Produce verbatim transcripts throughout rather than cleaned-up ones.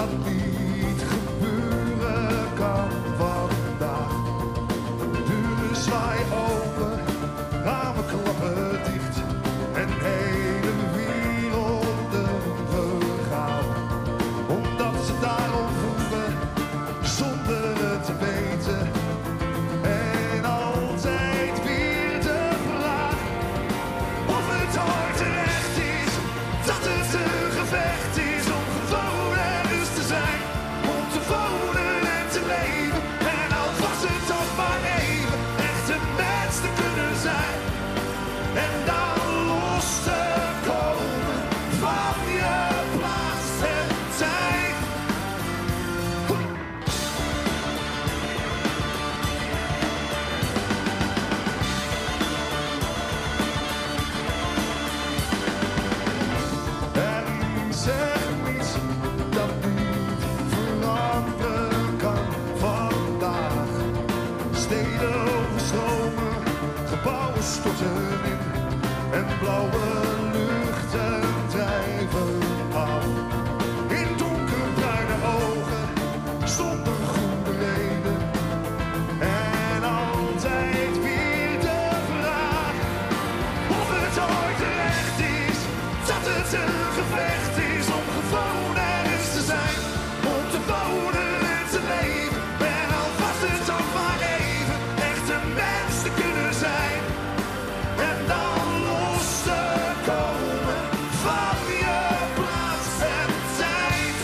dat niet gebeuren kan vandaag. Deuren zwaaien open, ramen klappen dicht en hele werelden vergaan. Omdat ze daarom vroegen, zonder het te weten. En altijd weer de vraag of het ooit terecht is, dat het een gevecht is om gewoon ergens te zijn, om te wonen en te leven. En al was het toch maar even, echt een mens te kunnen zijn. En dan los te komen van je plaats en tijd. En zeg niets dat niet veranderen kan vandaag. Steden overstromen, gebouwen storten in en blauwe luchten drijven af. In donkerbruine ogen, zonder goede reden. En altijd weer de vraag of het ooit terecht is, dat het een gevecht is om gewoon ergens te zijn, om te wonen en te leven. En al was het ook maar even, echt een mens te kunnen zijn. En dan los te komen van je plaats en tijd.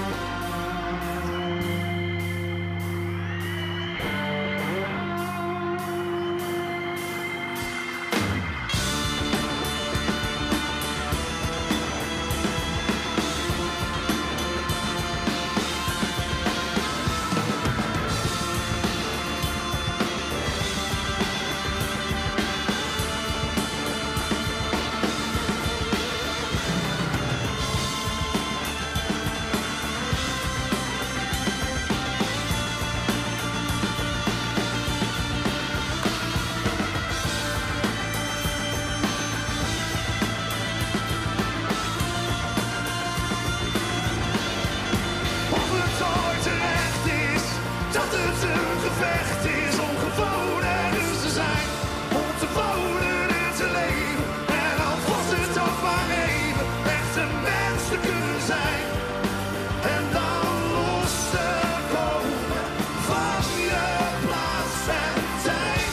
Of het ooit terecht is, dat het een gevecht is om gewoon ergens te zijn, om te wonen en te leven. En al was het ook maar even, echt een mens te kunnen zijn. En dan los te komen van je plaats en tijd.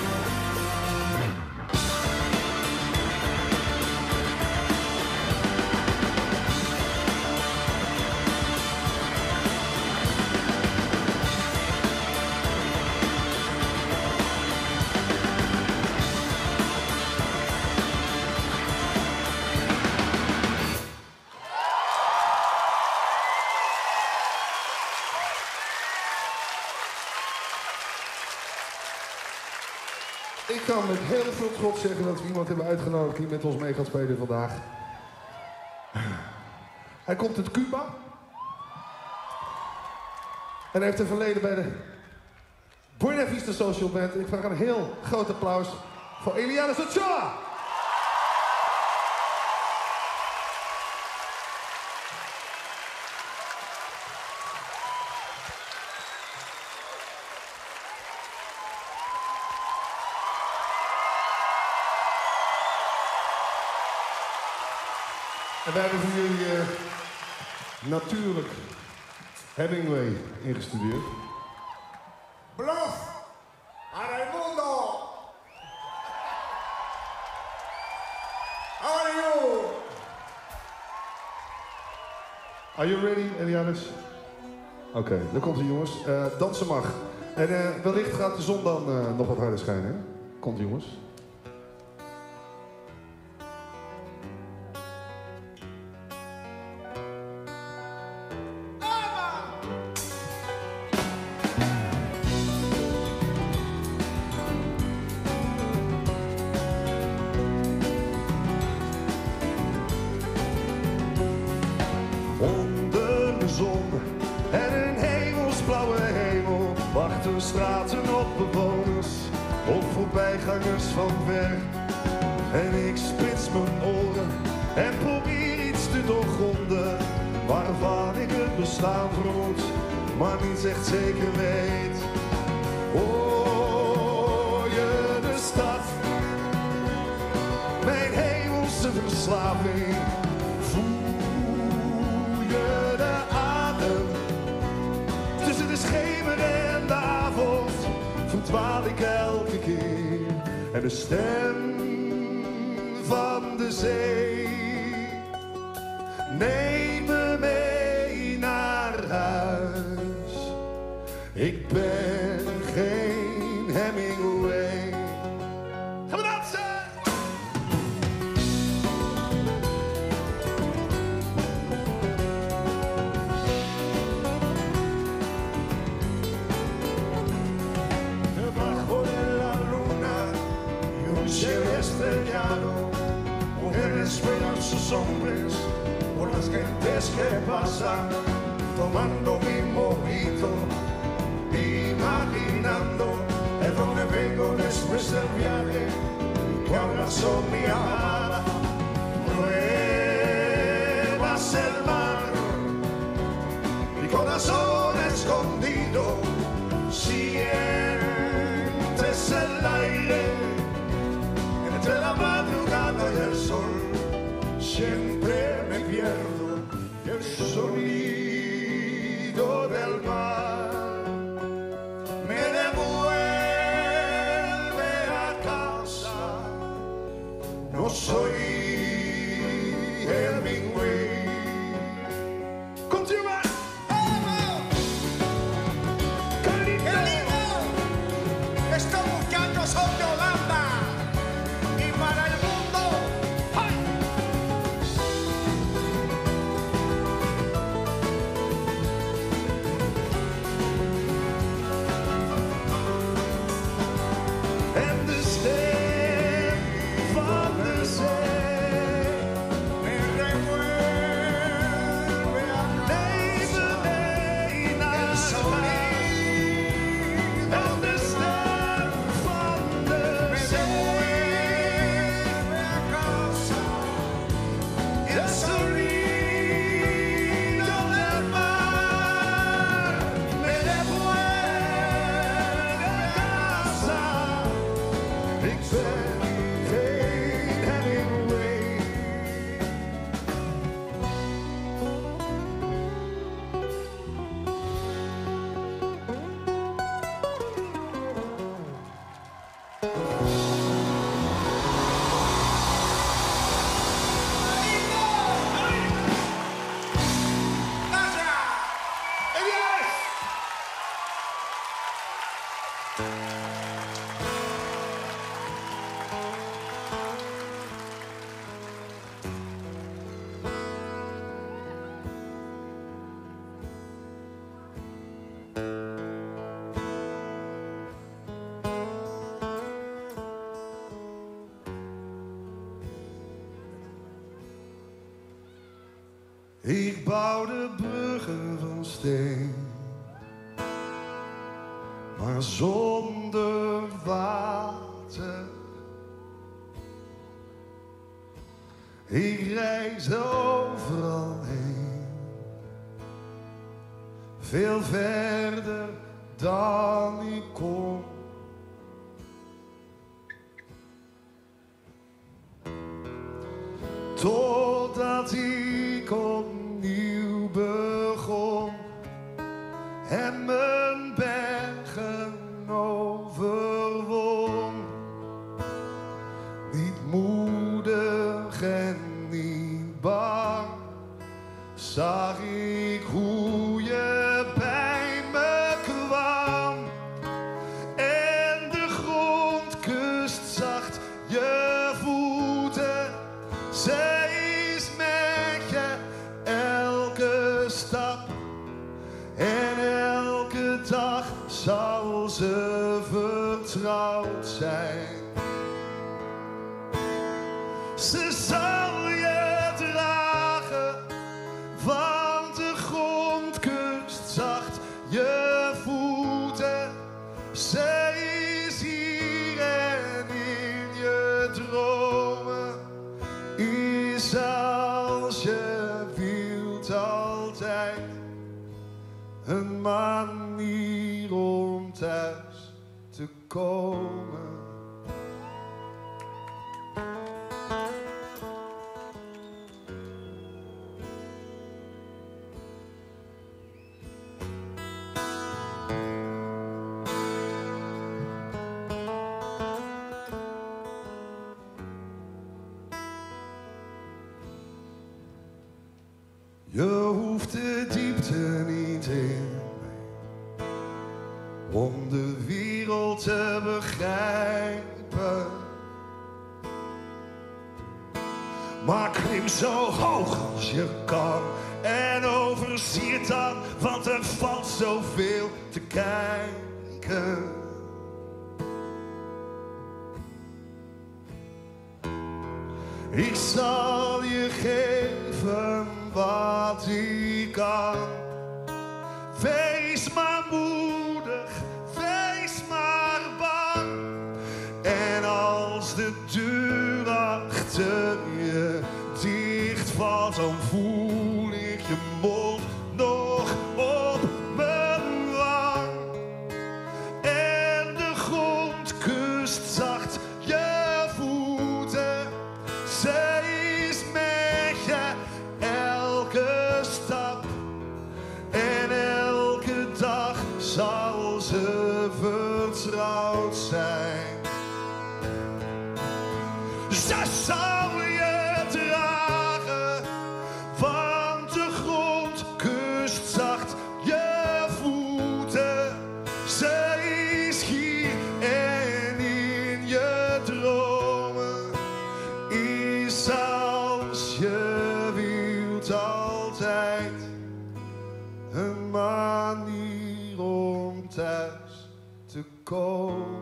Ik kan met heel veel trots zeggen dat we iemand hebben uitgenodigd die met ons mee gaat spelen vandaag. Hij komt uit Cuba. En hij heeft een verleden bij de Buena Vista Social Band. Ik vraag een heel groot applaus voor Elianis Ochoa. En wij hebben voor jullie uh, natuurlijk Hemingway ingestudeerd. Blöf, para el mundo. How are you? Are you ready, Elianis? Oké, okay, daar komt ie jongens. Uh, dansen mag. En uh, wellicht gaat de zon dan uh, nog wat harder schijnen. Hè? Komt jongens. Onder de zon en een hemelsblauwe hemel wachten straten op bewoners, op voorbijgangers van ver. En ik spits mijn oren en probeer iets te doorgronden waarvan ik het bestaan vermoedt, maar niet echt zeker weet. Hoor je de stad, mijn hemelse verslaving? Voel je de adem tussen de schemer en de avond? Verdwaal ik elke keer en de stem van de zee neem me mee naar huis. Ik ben geen Hemingway. Gaan we dansen! Debajo de la luna y un cielo estrellado, mujeres sueñan sus hombres por las gentes que pasan, tomando mi mojito, imaginando de dónde vengo después del viaje, que abrazo mi amada. Pruebas el mar, mi corazón escondido, sientes el aire entre la madrugada y el sol. Siempre me pierdo el sonido del mar. Me devuelve a casa. No soy Hemingway. Continúa. Estoy buscando son de Holanda y para el mundo. ¡Ay! En de stem van de zee Me revuelve a neem me mee naar el huis. sonido. En de stem van de Me zee devuelve a casa. el sonido del mar me devuelve a casa. Ik ben geen Hemingway. Ik bouwde bruggen van steen, maar zonder water. Ik reisde overal heen, veel verder dan ik kon. Totdat ik opnieuw begon en mijn bergen overwon. Niet moedig en niet bang zag ik hoe je bij me kwam. En de grond kust zacht je voeten. Zij is met je elke stap en elke dag zal ze vertrouwd zijn. Ze zal je dragen, want de grond kust zacht je voeten. Zij is hier en in je dromen is als je wilt altijd. een manier om thuis te komen. Je hoeft de diepte niet in om de wereld te begrijpen. Maar klim zo hoog als je kan en overzie het dan, want er valt zoveel te kijken. Ik zal je geven wat ik kan. Wees maar moedig, wees maar bang. En als de deur achter je dicht valt, dan voel ik je mond nog op mijn wang. En de grond kust zacht je voeten. Zij is met je elke stap. En elke dag zal ze vertrouwd zijn. Zij zal je dragen, want de grond kust zacht je voeten. Zij is hier en in je dromen is als je wilt altijd een manier om thuis te komen.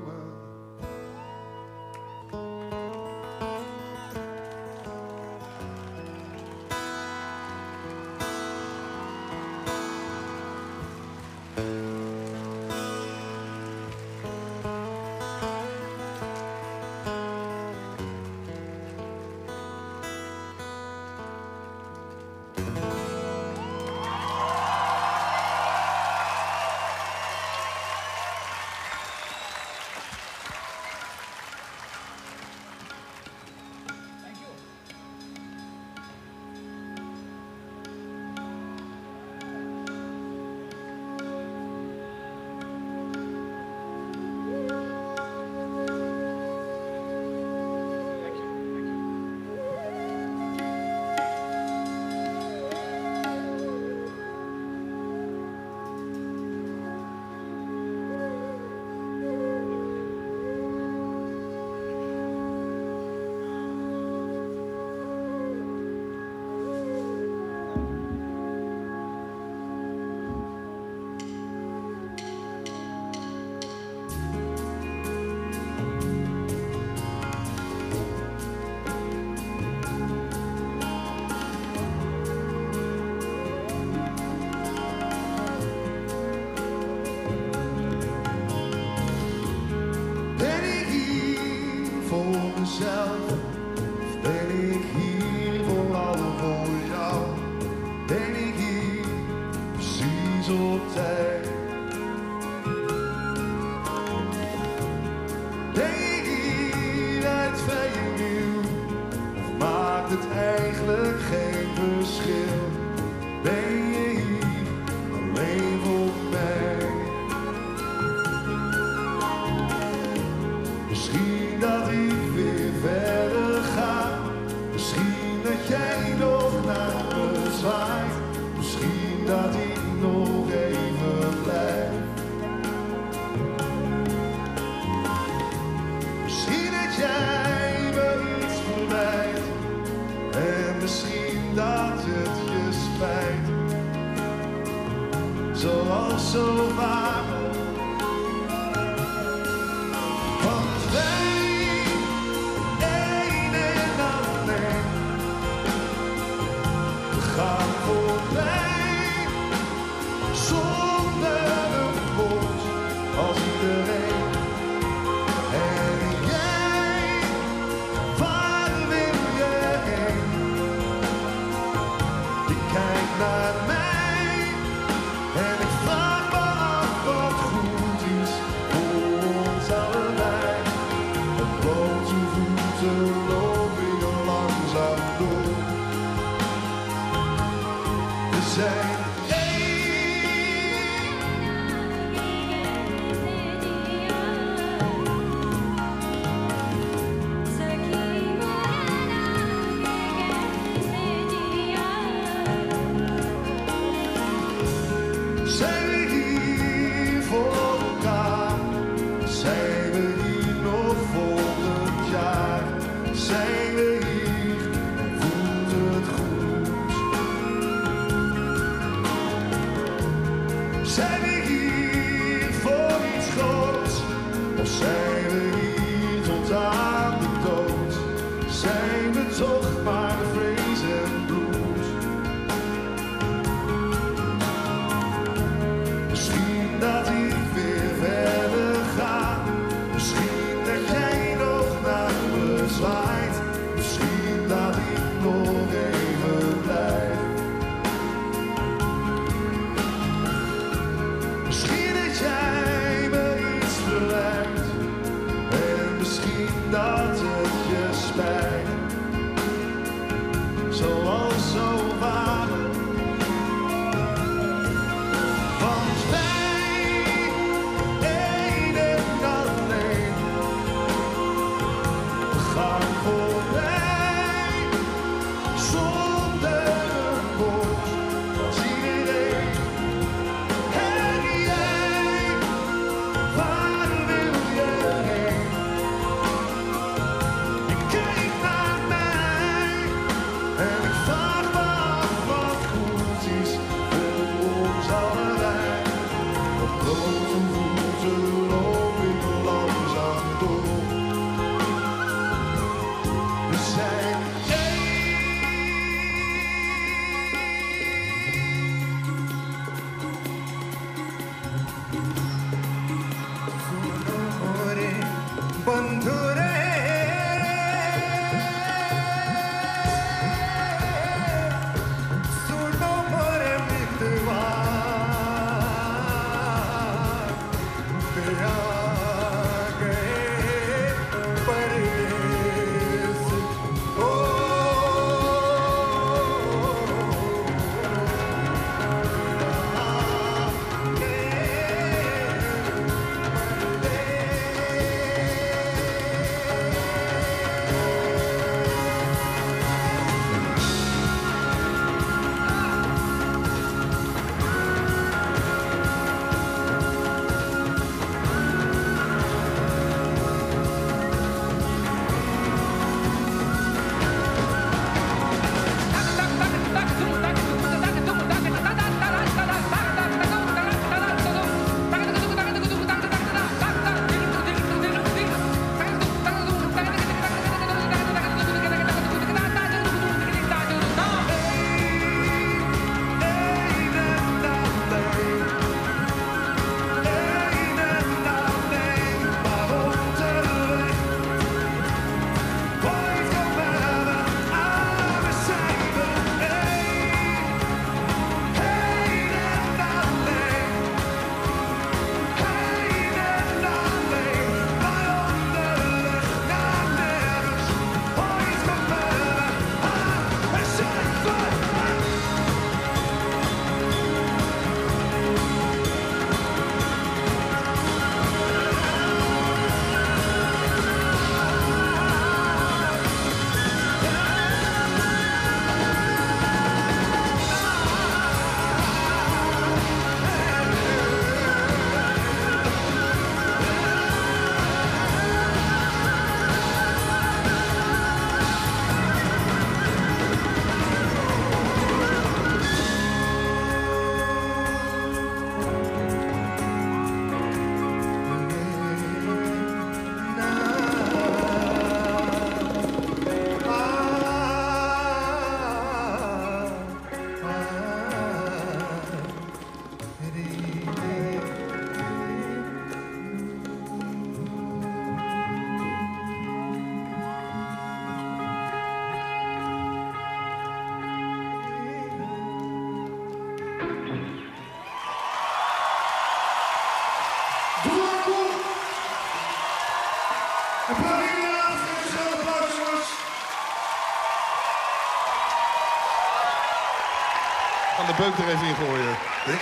Mezelf, of ben ik hier vooral voor jou? Ben ik hier precies op tijd? Ben ik hier uit vrije wil? Of maakt het eigenlijk geen verschil? Ben je hier alleen voor mij? Misschien dat ik verder gaan. Misschien dat jij nog naar me zwaait. Misschien dat ik nog even blijf. Misschien dat jij me iets verwijt. En misschien dat het je spijt. Zoals zo vaak. Want wij gaan voorbij, zonder een woord, als iedereen. En jij, waar wil je heen? Je kijkt naar mij en ik vraag. Zijn we hier voor elkaar? Zijn we hier nog volgend jaar? Zijn we hier en voelt het goed? Zijn we hier voor iets groots? Of zijn we hier tot aan de dood? Zijn we toch maar vrees en bloed? Misschien dat ik weer verder ga. Misschien dat jij nog naar me zwaait. Misschien dat ik nog even blijf. Misschien dat jij me iets verwijt. En misschien dat het je spijt. Zoals zo vaak. Want wij, één en alleen, we gaan voorbij zonder een woord als iedereen. En jij, waar wil je heen? Je kijkt naar mij en ik vraag me af wat goed is voor ons allebei. Op blote voeten loop ik langzaam door. We zijn Gaan de beuk er even in gooien. Dick.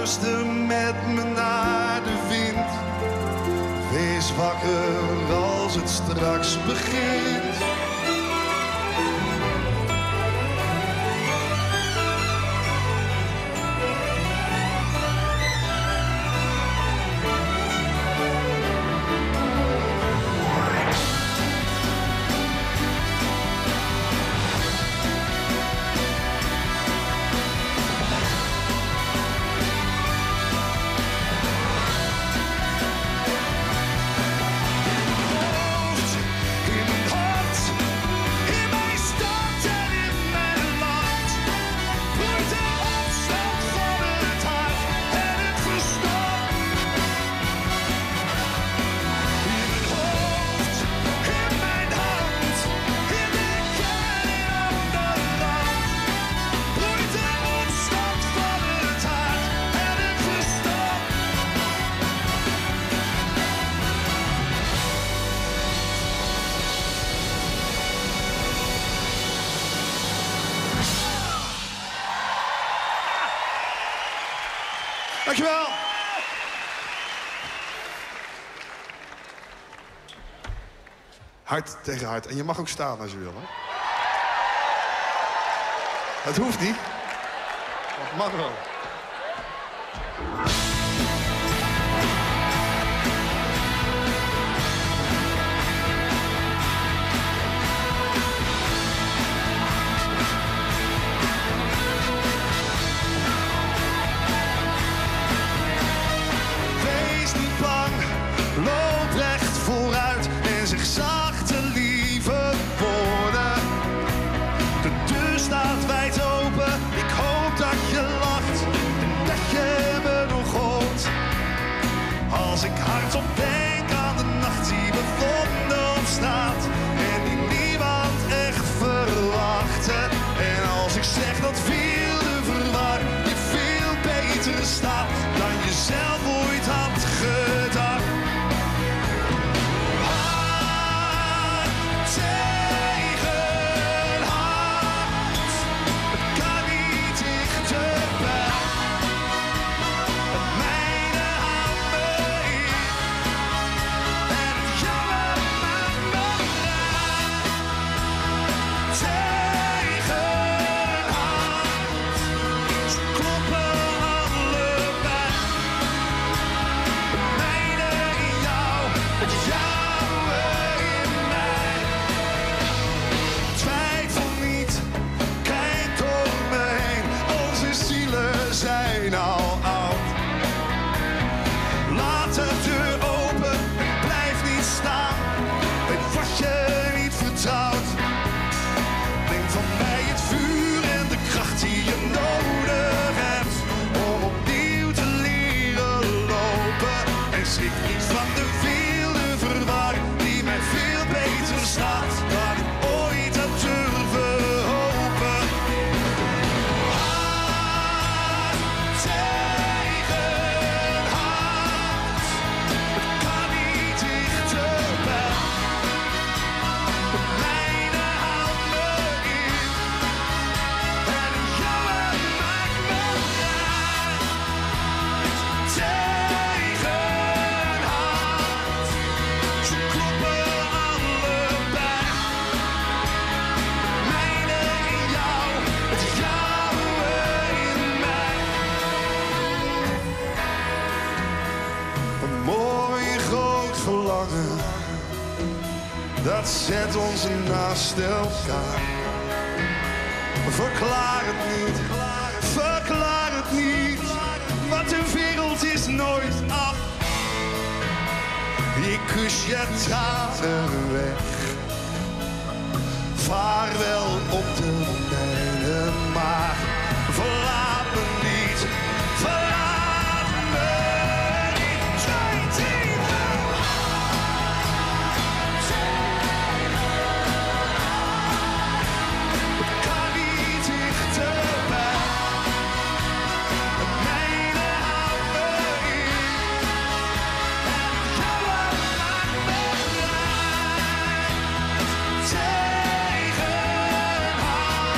luister met me naar de wind. Wees wakker als het straks begint. Dankjewel. Hard tegen hard. En je mag ook staan als je wil, hè? Het hoeft niet. Het mag wel. Loop recht vooruit en zeg zachte lieve woorden. De deur staat wijd open, ik hoop dat je lacht en dat je me nog hoort. Als ik hardop denk aan de nacht die we vonden op straat en die niemand echt verwachtte. En als ik zeg dat veel de verwaar je veel beter staat dan je zelf ooit had gedacht. Dat zet ons naast elkaar. Verklaar het niet, verklaar het niet, want de wereld is nooit af. Ik kus je tranen weg, vaarwel op de mijne, maar verlaat me niet, verlaat me niet. Twee, drie, tegen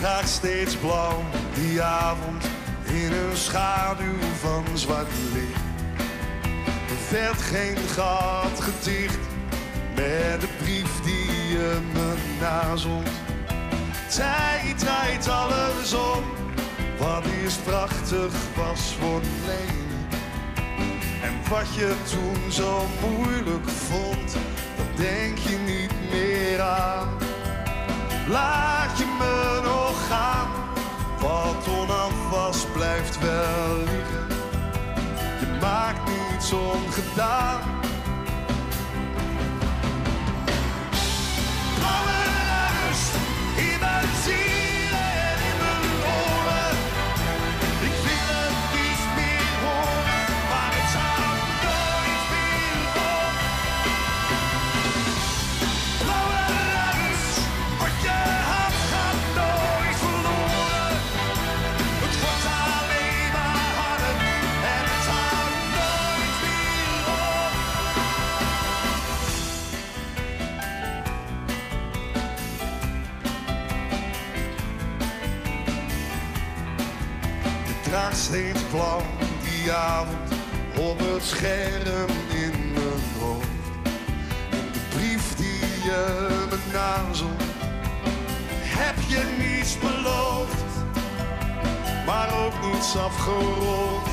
draagt steeds blauw die avond in een schaduw van zwart licht. Er werd geen gat gedicht met de brief die je me nazond. Tijd draait alles om, wat eerst prachtig was wordt lelijk. En wat je toen zo moeilijk vond, dat denk je niet meer aan. Laat je me nog gaan, wat onafwas blijft wel liggen. Je maakt niets ongedaan. Blauwe ruis in mijn ziel en in mijn oren. Ik wil het niet meer horen, maar het houdt nooit meer op. Blauwe ruis, wat je had gaat nooit verloren. Het wordt alleen maar harder en het houdt nooit meer op. Je draagt steeds blauw die avond op het scherm in mijn hoofd. En de brief die je me nazond, heb je niets beloofd, maar ook niets afgerond.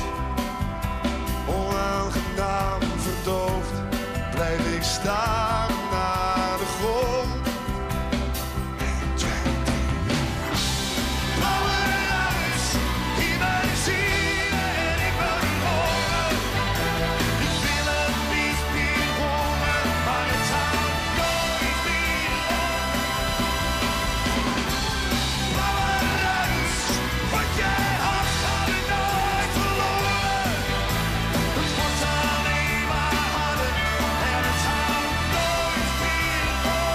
Onaangenaam verdoofd blijf ik staan naar de grond. Blauwe ruis in mijn ziel en in mijn oren. Ik wil het niet meer horen, maar het houdt nooit meer op. Blauwe ruis, wat jij had gaat nooit verloren. Het wordt alleen maar harder en het houdt nooit meer op.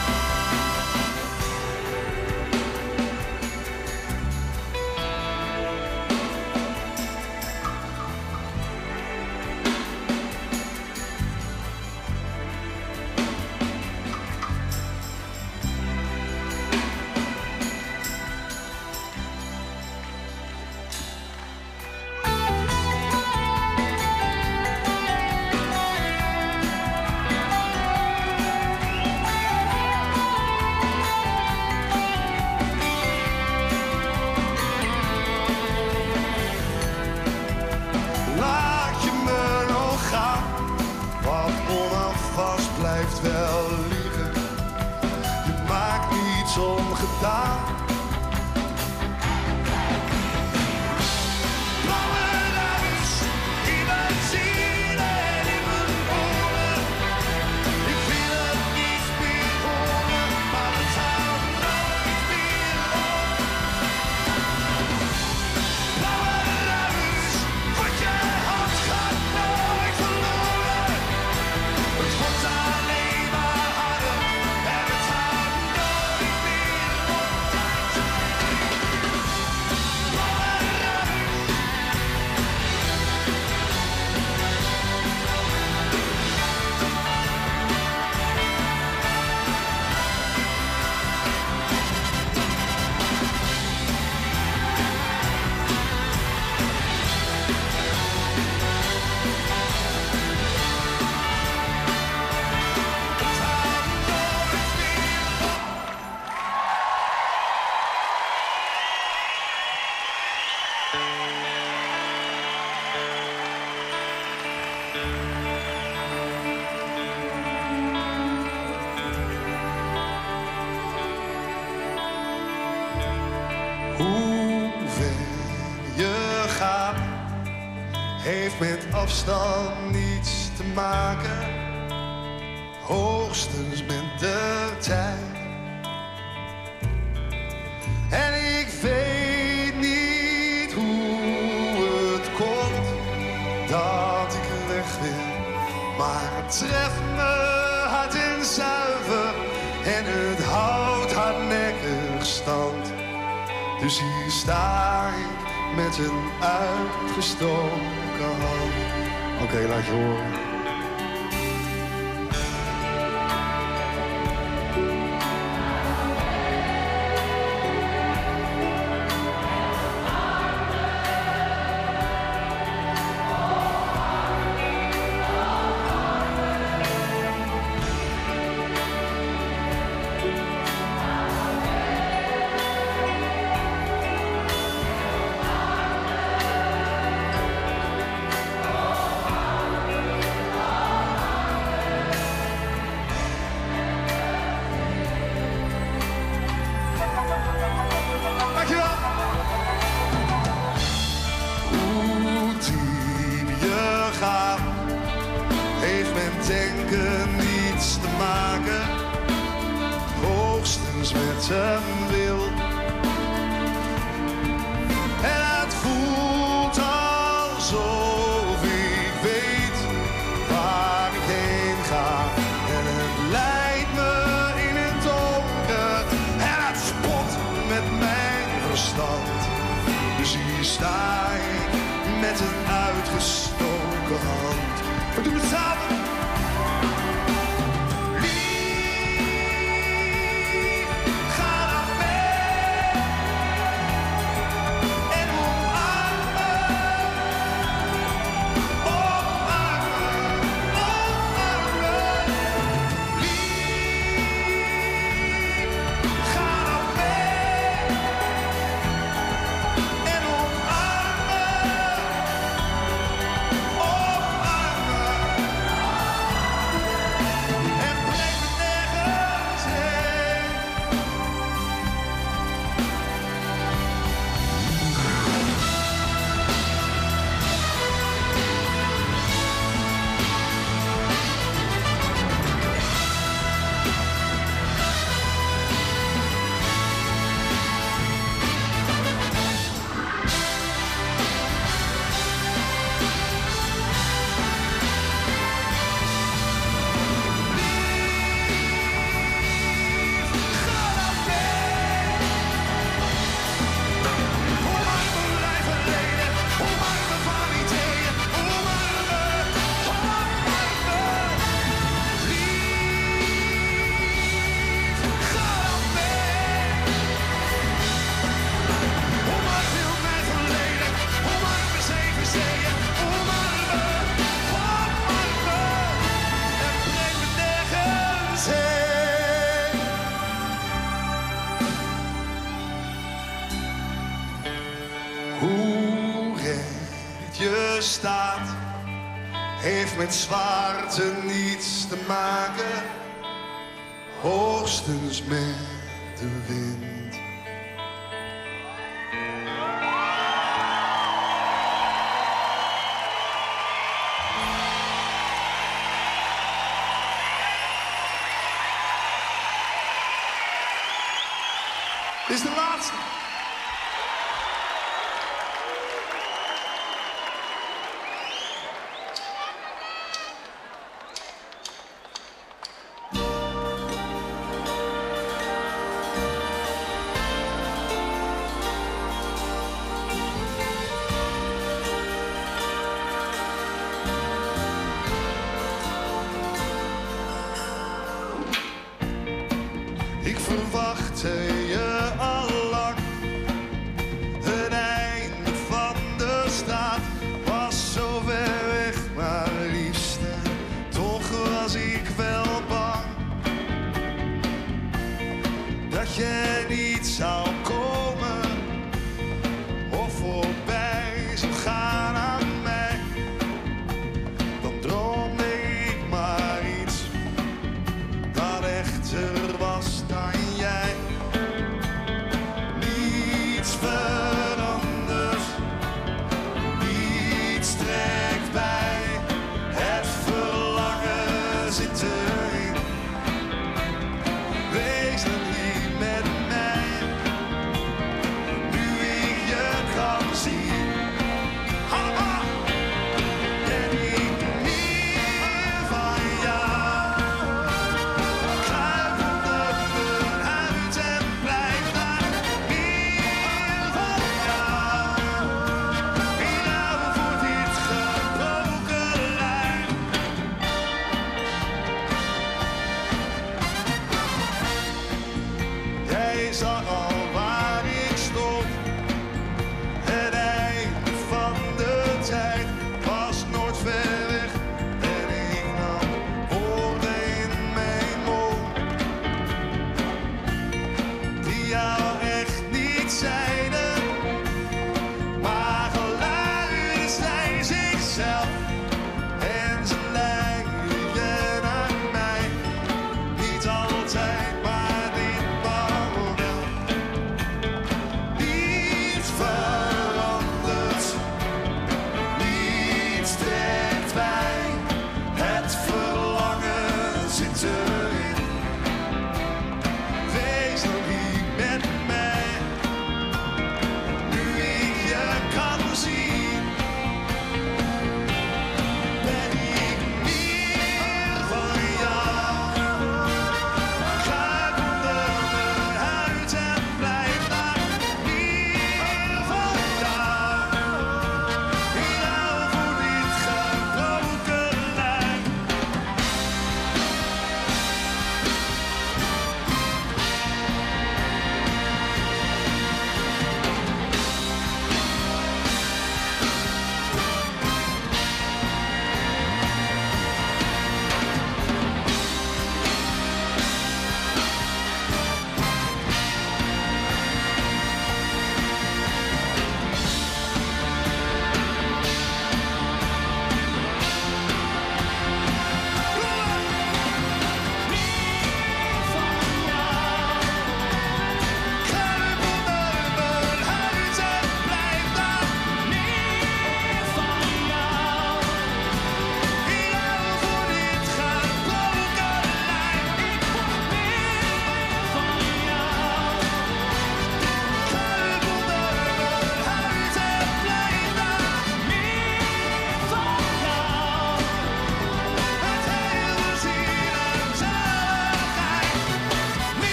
Laat je me nog gaan, wat onafwas blijft wel liegen. Je maakt niets ongedaan. Blauwe ruis in mijn ziel en in mijn oren. Ik wil het niet meer horen, maar het houdt nooit meer op. Blauwe ruis, wat je had gaat nooit verloren. Het wordt alleen maar harder en het houdt nooit meer op. Blauwe ruis. Het houdt nooit meer op. Hoe ver je gaat, heeft met afstand niets te maken. Hoogstens met de tijd. En ik weet niet hoe het komt dat ik weg wil, maar het treft me hard en zuiver en het houdt hardnekkig stand. Dus hier sta ik met een uitgestoken hand. Oké, okay, laat je horen. denken niets te maken, hoogstens met een wil. En het voelt alsof ik weet waar ik heen ga. En het leidt me in het donker en het spot met mijn verstand. Dus hier sta ik met een uitgestoken hand. We doen het samen. Staat, heeft met zwaarte niets te maken, hoogstens met de wind. Dit is de laatste. Ik verwachtte je al lang. Het einde van de straat was zo ver weg, maar liefste, toch was ik wel bang dat je niet zou komen of voorbij zou gaan aan mij. Dan droomde ik maar iets dat echter was dan jij. Niets verandert, niets trekt bij. Het verlangen zit erin. Wees er niet met mij.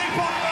Pinkpop.